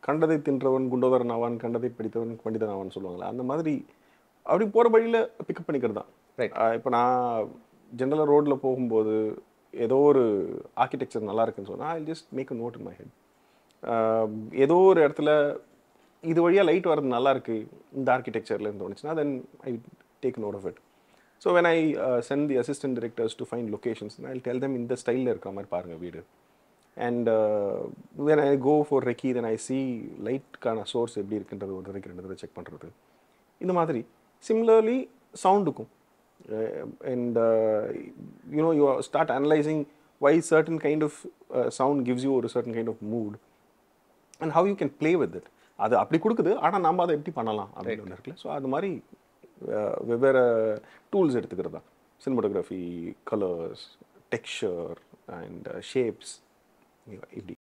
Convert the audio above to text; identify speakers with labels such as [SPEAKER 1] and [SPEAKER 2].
[SPEAKER 1] கண்டதை தின்றவன் குண்டோதரன் ஆவான், கண்டதை படித்தவன் பண்டிதன் ஆவான்னு சொல்லுவாங்களே, அந்த மாதிரி அப்படி போகிற வழியில் பிக்கப் பண்ணிக்கிறது தான்.
[SPEAKER 2] ரைட்.
[SPEAKER 1] இப்போ நான் ஜென்ரலாக ரோட்டில் போகும்போது ஏதோ ஒரு ஆர்கிடெக்சர் நல்லா இருக்குன்னு சொன்னால் I just make a note in my head. ஏதோ ஒரு இடத்துல இது வழியாக லைட் வர்றது நல்லா இருக்கு இந்த ஆர்கிடெக்சர்லேருந்து தோணுச்சுன்னா then I take note of it. So when I sent the assistant directors to find locations I tell them இந்த ஸ்டைலில் இருக்கிற மாதிரி பாருங்கள் வீடு. And when I go for recce then I see லைட்கான சோர்ஸ் எப்படி இருக்குன்றது ஒரு தடவைக்கு 2 தடவை செக் பண்ணுறது. இந்த மாதிரி சிமிலர்லி சவுண்டுக்கும் and you start analyzing why certain kind of sound gives you ஒரு certain kind of mood and how you can play with it. அது அப்படி கொடுக்குது, ஆனால் நம்ம அதை எப்படி பண்ணலாம் அப்படின்னு ஒன்று இருக்குல்ல. ஸோ அது மாதிரி வெவ்வேறு டூல்ஸ் எடுத்துக்கிறது தான் cinematography, colours, texture and shapes இப்படி.